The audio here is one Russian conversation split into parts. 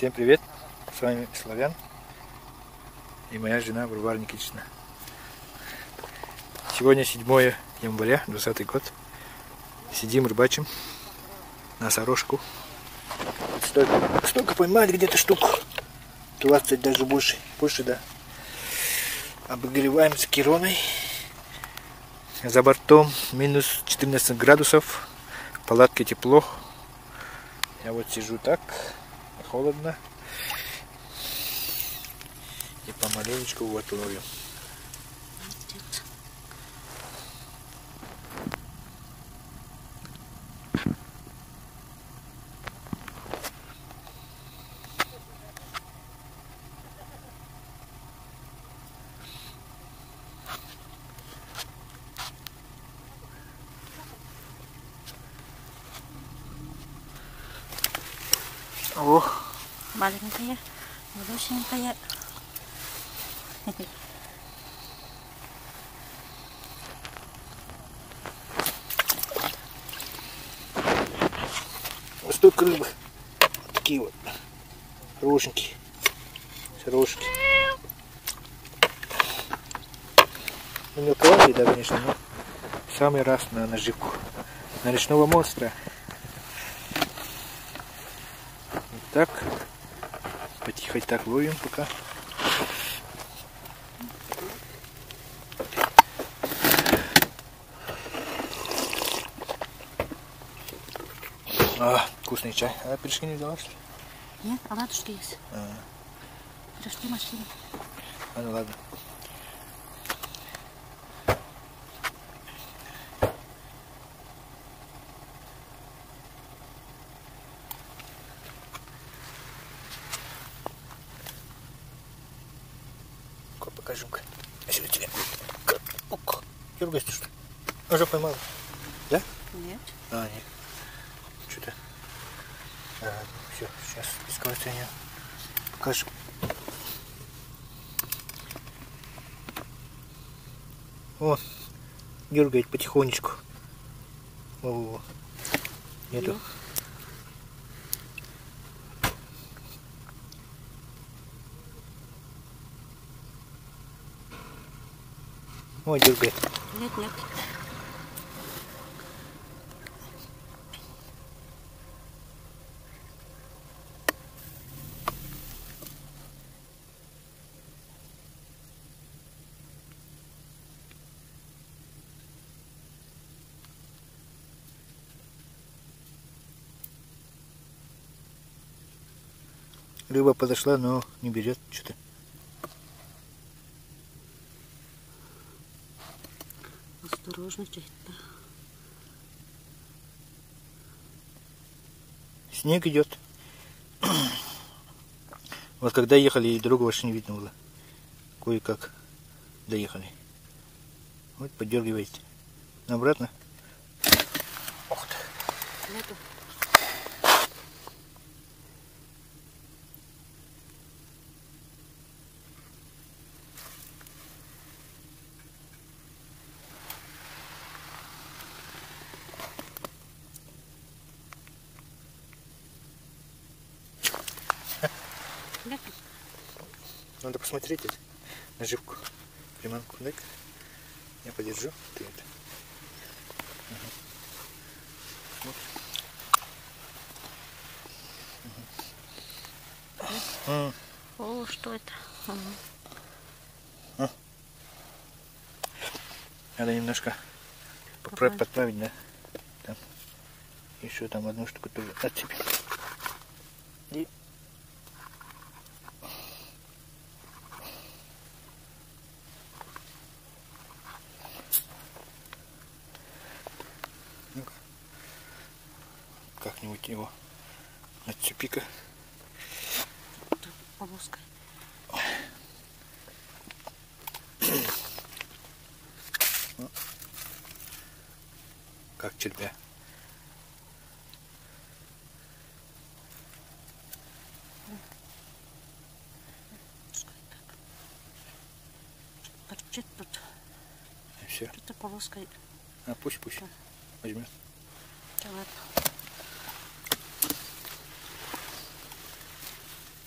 Всем привет, с вами Славян и моя жена Варвара Никитична. Сегодня 7 января, 20 год. Сидим, рыбачим на сорожку. Столько поймали, где-то штук 20, даже больше, да. Обогреваемся кироной. За бортом минус 14 градусов, в палатке тепло. Я вот сижу так, холодно. И помаленечку вот ловим. О, маленькая, малюсенькая. вот столько рыбы. Вот такие вот хорошенькие. Хорошенькие. Ну, мелковатые, да, конечно, но в самый раз на наживку. На речного монстра. Вот так. Потихо так ловим пока. Вкусный чай. А пирожки не взяла, что ли? Нет, оладушки есть. Пирожки в машине. Ну ладно. Покажу-ка. Я сюда тебе. Дергаешься, что ли? Уже поймала. Да? Нет. Нет. Что-то. Все, сейчас без скоростения покажу. О, дергает потихонечку. О, нету. Ой, дергает. Нет, нет. Рыба подошла, но не берет что-то. Осторожно, да. Снег идет. Вот когда ехали, и дорогу вообще не видно было. Кое-как доехали. Вот подергиваете. Обратно. Ох ты. Нету. Надо посмотреть наживку, приманку. Дай-ка. Я подержу. Ты это. О, что это? Надо немножко подправить, да? Там. Еще там одну штуку тоже отцепить. И... Ну-ка. Как-нибудь его отцепи-ка. Полоской. Как червя. Торчит тут. И все. Что-то полоской. Пусть возьмет. Да ладно.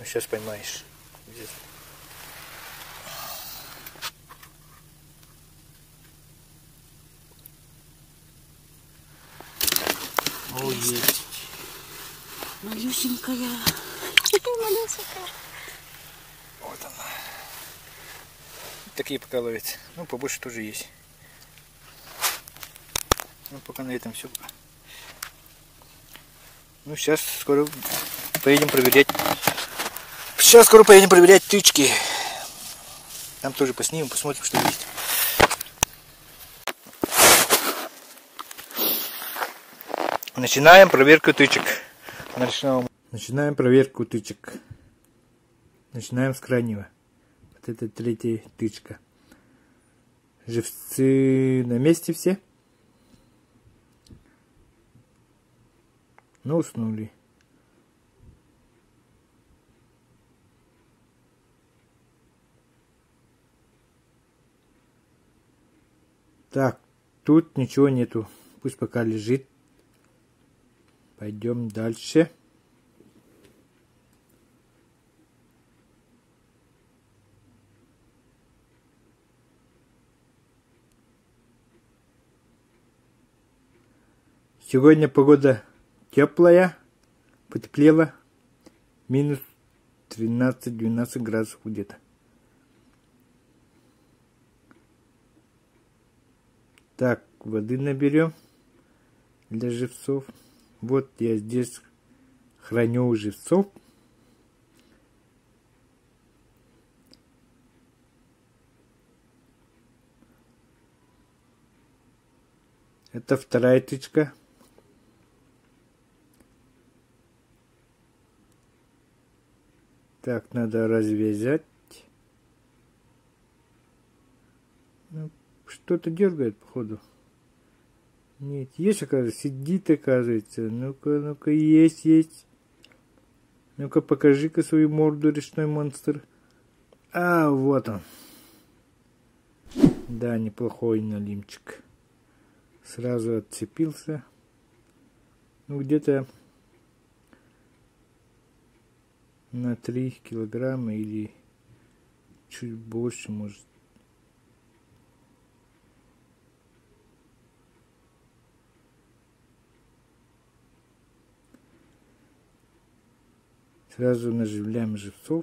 сейчас поймаешь. Здесь. О, есть. Малюсенькая. Малюсенькая. Вот она. Такие пока ловятся. Ну, побольше тоже есть. Ну, пока на этом все. Ну, сейчас скоро поедем проверять. Сейчас скоро поедем проверять тычки. Там тоже поснимем, посмотрим, что есть. Начинаем проверку тычек. Начинаем проверку тычек. Начинаем с крайнего. Вот это третья тычка. Живцы на месте все. Ну, уснули. Так, тут ничего нету. Пусть пока лежит. Пойдем дальше. Сегодня погода теплая, потеплело, минус 13-12 градусов где-то. Так, воды наберем для живцов. Вот я здесь храню живцов. Это вторая тычка. Так, надо развязать. Ну, что-то дергает, походу. Нет, есть, оказывается, сидит, оказывается. Ну-ка, ну-ка, есть. Ну-ка, покажи-ка свою морду, речной монстр. А, вот он. Да, неплохой налимчик. Сразу отцепился. Ну, где-то на 3 килограмма или чуть больше, может. Сразу наживляем живцов.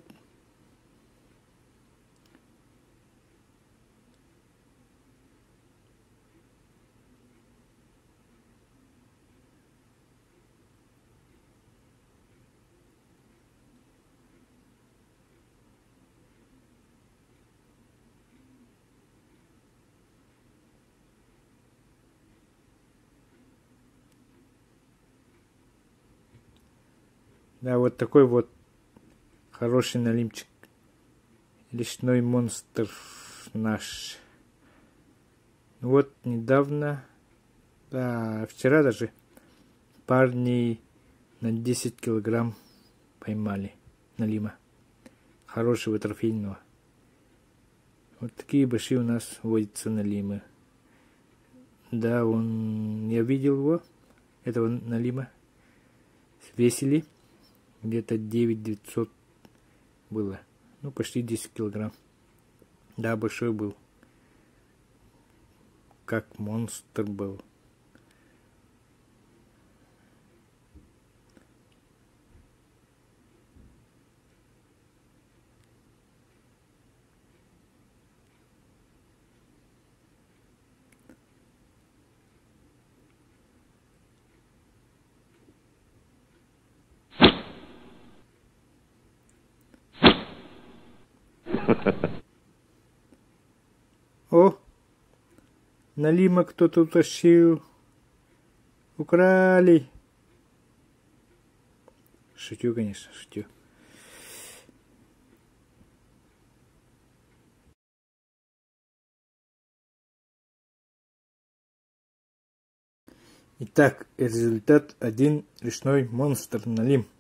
Да, вот такой вот хороший налимчик. Речной монстр наш. Вот недавно, да, вчера даже парни на 10 килограмм поймали налима. Хорошего трофейного. Вот такие большие у нас водятся налимы. Да, я видел его, этого налима. Весили. Где-то 900 было. Ну, почти 10 килограмм. Да, большой был. Как монстр был. О! Налима кто-то утащил. Украли. Шутю, конечно, шутю. Итак, результат: один речной монстр налим.